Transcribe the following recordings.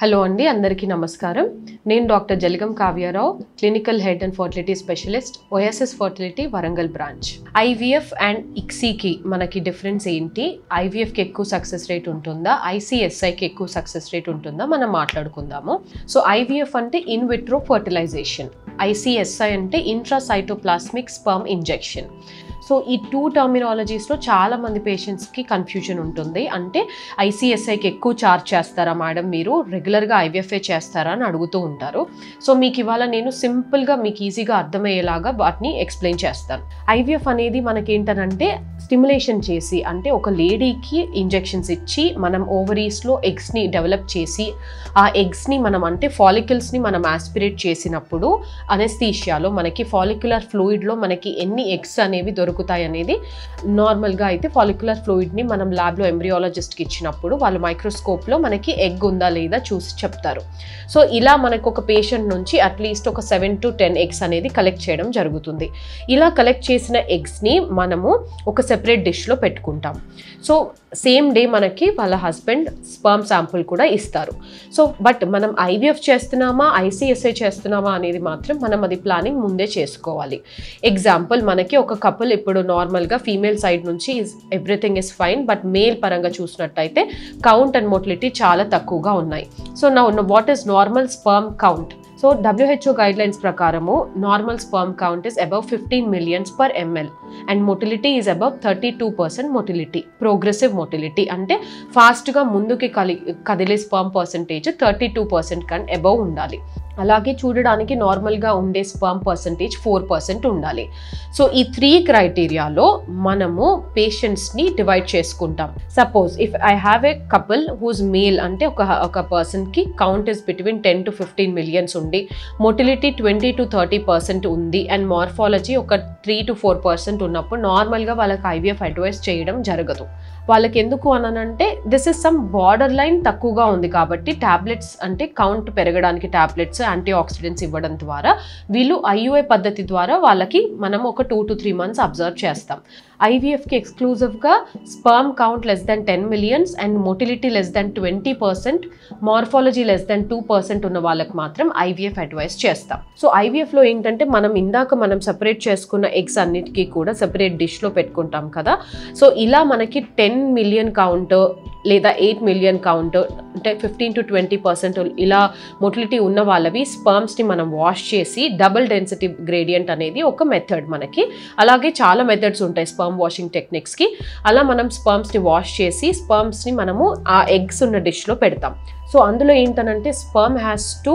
Hello అండి, అందరికీ నమస్కారం. నేను doctor జలిగం Kavya Rao, clinical head and fertility specialist, OSS fertility Warangal branch. IVF and ఇక్సీకి మనకి డిఫరెన్స్ ఏంటి, ఐవీఎఫ్కి ఎక్కువ సక్సెస్ రేట్ ఉంటుందా, ఐసీఎస్ఐకి ఎక్కువ సక్సెస్ రేట్ ఉంటుందా మనం మాట్లాడుకుందాము. సో ఐవీఎఫ్ అంటే ఇన్ విట్రో ఫర్టిలైజేషన్, ఐసీఎస్ఐ అంటే ఇంట్రాసైటోప్లాస్మిక్ స్పర్మ్ ఇంజెక్షన్. సో ఈ టూ టర్మినాలజీస్లో చాలామంది పేషెంట్స్కి కన్ఫ్యూజన్ ఉంటుంది. అంటే ఐసీఎస్ఐకి ఎక్కువ ఛార్జ్ చేస్తారా మేడం, మీరు రెగ్యులర్గా ఐవీఎఫ్ఏ చేస్తారా అని అడుగుతూ ఉంటారు. సో మీకు ఇవాళ నేను సింపుల్గా మీకు ఈజీగా అర్థమయ్యేలాగా వాటిని ఎక్స్ప్లెయిన్ చేస్తాను. ఐవీఎఫ్ అనేది మనకేంటనంటే స్టిమ్యులేషన్ చేసి, అంటే ఒక లేడీకి ఇంజెక్షన్స్ ఇచ్చి మనం ఓవరీస్లో ఎగ్స్ని డెవలప్ చేసి ఆ ఎగ్స్ని మనం అంటే ఫాలికల్స్ని మనం ఆస్పిరేట్ చేసినప్పుడు అనెస్థీషియాలో మనకి ఫాలిక్యులర్ ఫ్లూయిడ్లో మనకి ఎన్ని ఎగ్స్ అనేవి దొరుకుతాయి అనేది నార్మల్గా అయితే ఫాలిక్యులర్ ఫ్లూయిడ్ని మనం ల్యాబ్లో ఎంబ్రియాలజిస్ట్కి ఇచ్చినప్పుడు వాళ్ళు మైక్రోస్కోప్లో మనకి ఎగ్ ఉందా లేదా చూసి చెప్తారు. సో ఇలా మనకు ఒక పేషెంట్ నుంచి అట్లీస్ట్ ఒక 7 to 10 ఎగ్స్ అనేది కలెక్ట్ చేయడం జరుగుతుంది. ఇలా కలెక్ట్ చేసిన ఎగ్స్ని మనము ఒక సెపరేట్ డిష్లో పెట్టుకుంటాం. సో సేమ్ డే మనకి వాళ్ళ హస్బెండ్ స్పర్మ్ శాంపుల్ కూడా ఇస్తారు. సో బట్ మనం ఐవీఎఫ్ చేస్తున్నామా ఐసీఎస్ఐ చేస్తున్నామా అనేది మాత్రం మనం అది ప్లానింగ్ ముందే చేసుకోవాలి. ఎగ్జాంపుల్, మనకి ఒక కపుల్ ఇప్పుడు నార్మల్గా ఫీమేల్ సైడ్ నుంచి everything is fine, but male పరంగా చూసినట్టయితే కౌంట్ అండ్ మోటిలిటీ చాలా తక్కువగా ఉన్నాయి. So now what is normal sperm count? సో WHO గైడ్లైన్స్ ప్రకారము normal sperm count is above 15 million per ml and motility is above 32% motility. Progressive motility అంటే ఫాస్ట్గా ముందుకి కదిలే స్పర్మ్ పర్సంటేజ్ 32% కన్నా అబౌవ్ ఉండాలి. అలాగే చూడడానికి నార్మల్గా ఉండే స్పర్మ్ పర్సంటేజ్ 4% ఉండాలి. సో ఈ 3 క్రైటీరియాలో మనము పేషెంట్స్ని డివైడ్ చేసుకుంటాం. Suppose if I have a couple whose male, అంటే ఒక పర్సన్కి count is between 10 to 15 millions ఉండి మొటిలిటీ 20 to 30% ఉంది అండ్ మార్ఫాలజీ ఒక 3 to 4% ఉన్నప్పుడు నార్మల్గా వాళ్ళకి ఐవీఎఫ్ అడ్వైస్ చేయడం జరగదు. వాళ్ళకి ఎందుకు అనంటే this is some borderline తక్కువగా ఉంది కాబట్టి టాబ్లెట్స్ అంటే కౌంట్ పెరగడానికి టాబ్లెట్స్ యాంటీ ఆక్సిడెంట్స్ ఇవ్వడం ద్వారా వీళ్ళు ఐయుఐ పద్ధతి ద్వారా వాళ్ళకి మనం ఒక 2 to 3 months అబ్జర్వ్ చేస్తాం. ఐవీఎఫ్కి ఎక్స్క్లూజివ్గా sperm count less than 10 millions and motility less than 20%, morphology less than 2% ఉన్న వాళ్ళకి మాత్రం ఐవీఎఫ్ అడ్వైస్ చేస్తాం. సో ఐవీఎఫ్లో ఏంటంటే మనం సపరేట్ చేసుకున్న ఎగ్స్ అన్నిటికీ కూడా సపరేట్ డిష్లో పెట్టుకుంటాం కదా. సో ఇలా మనకి 10 million కౌంట్ లేదా 8 million కౌంట్ అంటే 15 to 20% ఇలా మొటిలిటీ ఉన్న వాళ్ళవి స్పర్మ్స్ని మనం వాష్ చేసి డబుల్ డెన్సిటీ గ్రేడియంట్ అనేది ఒక మెథడ్ మనకి. అలాగే చాలా మెథడ్స్ ఉంటాయి స్పర్మ్ వాషింగ్ టెక్నిక్స్కి. అలా మనం స్పర్మ్స్ని వాష్ చేసి స్పర్మ్స్ని మనము ఆ ఎగ్స్ ఉన్న డిష్లో పెడతాం. సో అందులో ఏంటనంటే sperm has to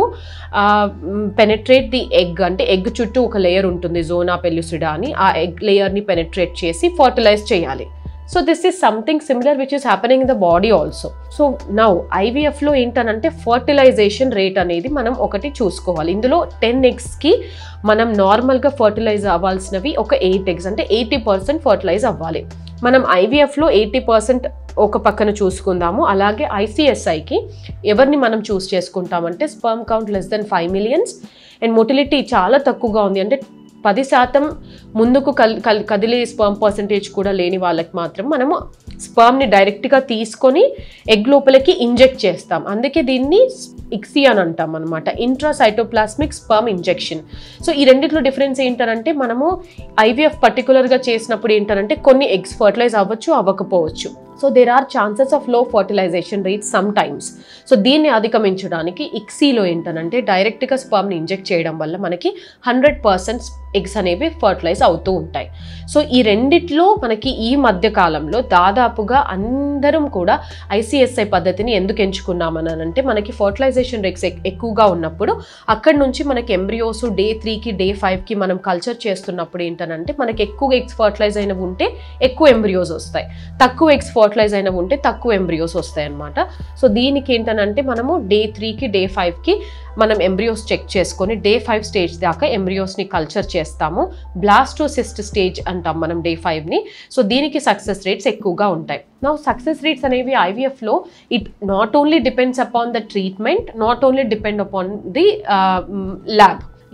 penetrate the egg, అంటే ఎగ్ చుట్టూ ఒక లేయర్ ఉంటుంది జోనా పెల్లుసిడా అని, ఆ ఎగ్ లేయర్ని పెనెట్రేట్ చేసి ఫర్టిలైజ్ చేయాలి. So this is something similar which is happening in the body also. So now ఐవీఎఫ్లో ఏంటనంటే ఫర్టిలైజేషన్ రేట్ అనేది మనం ఒకటి చూసుకోవాలి. ఇందులో 10 ఎగ్స్కి మనం నార్మల్గా ఫర్టిలైజ్ అవ్వాల్సినవి ఒక 8 eggs, అంటే 80% ఫర్టిలైజ్ అవ్వాలి. మనం ఐవీఎఫ్లో 80% ఒక పక్కన చూసుకుందాము. అలాగే ఐసీఎస్ఐకి ఎవరిని మనం చూస్ చేసుకుంటామంటే sperm count less than 5 millions and motility చాలా తక్కువగా ఉంది, అంటే 10% ముందుకు కదిలే స్పర్మ్ పర్సంటేజ్ కూడా లేని వాళ్ళకి మాత్రం మనము స్పర్మ్ని డైరెక్ట్గా తీసుకొని ఎగ్ లోపలికి ఇంజెక్ట్ చేస్తాం. అందుకే దీన్ని ఇక్సీ అని అంటాం అనమాట, ఇంట్రాసైటోప్లాస్మిక్ స్పర్మ్ ఇంజెక్షన్. సో ఈ రెండిట్లో డిఫరెన్స్ ఏంటంటే మనము ఐవీఎఫ్ పర్టికులర్గా చేసినప్పుడు ఏంటంటే కొన్ని ఎగ్స్ ఫర్టిలైజ్ అవ్వచ్చు అవ్వకపోవచ్చు. So there are chances of low fertilization rate sometimes. సో దీన్ని అధిగమించడానికి ఇక్సీలో ఏంటంటే డైరెక్ట్గా స్పర్మ్ని ఇంజెక్ట్ చేయడం వల్ల మనకి 100% ఎగ్స్ అనేవి ఫర్టిలైజ్ అవుతూ ఉంటాయి. సో ఈ రెండిట్లో మనకి ఈ మధ్య కాలంలో దాదాపుగా అందరం కూడా ఐసీఎస్ఐ పద్ధతిని ఎందుకు ఎంచుకున్నామని అంటే మనకి ఫర్టిలైజేషన్ రేట్స్ ఎక్కువగా ఉన్నప్పుడు అక్కడి నుంచి మనకి ఎంబ్రియోస్ డే 3కి డే 5కి మనం కల్చర్ చేస్తున్నప్పుడు ఏంటంటే మనకి ఎక్కువ ఎగ్స్ ఫర్టిలైజ్ అయినవి ఉంటే ఎక్కువ ఎంబ్రియోస్ వస్తాయి, తక్కువ ఎగ్స్ ఫర్టిలైజ్ అయినవి ఉంటే తక్కువ ఎంబ్రియోస్ వస్తాయి అన్నమాట. సో దీనికి ఏంటంటే మనము డే 3కి డే 5కి మనం ఎంబ్రియోస్ చెక్ చేసుకొని డే 5 స్టేజ్ దాకా ఎంబ్రియోస్ని కల్చర్ చేస్తాము. బ్లాస్టోసిస్ట్ స్టేజ్ అంటాం మనం డే 5ని. సో దీనికి సక్సెస్ రేట్స్ ఎక్కువగా ఉంటాయి. నా సక్సెస్ రేట్స్ అనేవి ఐవీఎఫ్లో it not only depends upon the treatment, not only depend upon the lab.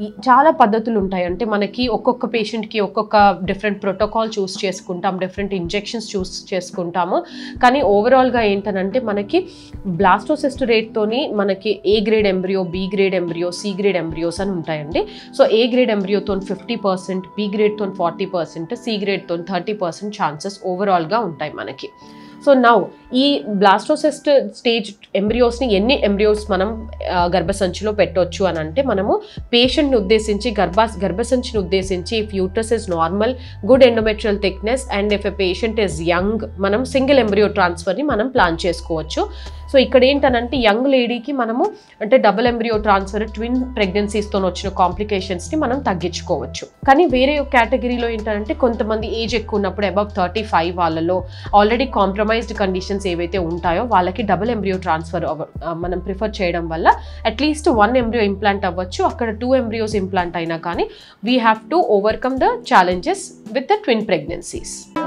చాలా పద్ధతులు ఉంటాయి. అంటే మనకి ఒక్కొక్క పేషెంట్కి ఒక్కొక్క డిఫరెంట్ ప్రోటోకాల్ చూస్ చేసుకుంటాం, డిఫరెంట్ ఇంజెక్షన్స్ చూస్ చేసుకుంటాము. కానీ ఓవరాల్గా ఏంటనంటే మనకి బ్లాస్టోసిస్ట్ రేట్తోని మనకి A grade embryo, B grade embryo, C grade embryos అని ఉంటాయండి. సో ఏ గ్రేడ్ ఎంబ్రియోతో 50%, బి గ్రేడ్తో 40%, సి గ్రేడ్తో 30% ఛాన్సెస్ ఓవరాల్గా ఉంటాయి మనకి. సో నౌ ఈ బ్లాస్టోసిస్ట్ స్టేజ్ ఎంబ్రియోస్ని ఎన్ని ఎంబ్రియోస్ మనం గర్భసంచిలో పెట్టవచ్చు అని అంటే మనము పేషెంట్ని ఉద్దేశించి గర్భసంచిని ఉద్దేశించి if uterus is normal, good endometrial thickness and if a patient is young మనం సింగిల్ ఎంబ్రియో ట్రాన్స్ఫర్ని మనం ప్లాన్ చేసుకోవచ్చు. సో ఇక్కడ ఏంటనంటే యంగ్ లేడీకి మనము అంటే డబుల్ ఎంబ్రియో ట్రాన్స్ఫర్, ట్విన్ ప్రెగ్నెన్సీస్తో వచ్చిన కాంప్లికేషన్స్ని మనం తగ్గించుకోవచ్చు. కానీ వేరే కేటగిరీలో ఏంటంటే కొంతమంది ఏజ్ ఎక్కువ ఉన్నప్పుడు అబవ్ 35 వాళ్ళలో ఆల్రెడీ కాంప్రమైజ్డ్ కండిషన్స్ ఏవైతే ఉంటాయో వాళ్ళకి డబుల్ ఎంబ్రియో ట్రాన్స్ఫర్ మనం ప్రిఫర్ చేయడం వల్ల అట్లీస్ట్ 1 ఎంబ్రియో ఇంప్లాంట్ అవ్వచ్చు. అక్కడ 2 ఎంబ్రియోస్ ఇంప్లాంట్ అయినా కానీ we have to overcome the challenges with the twin pregnancies.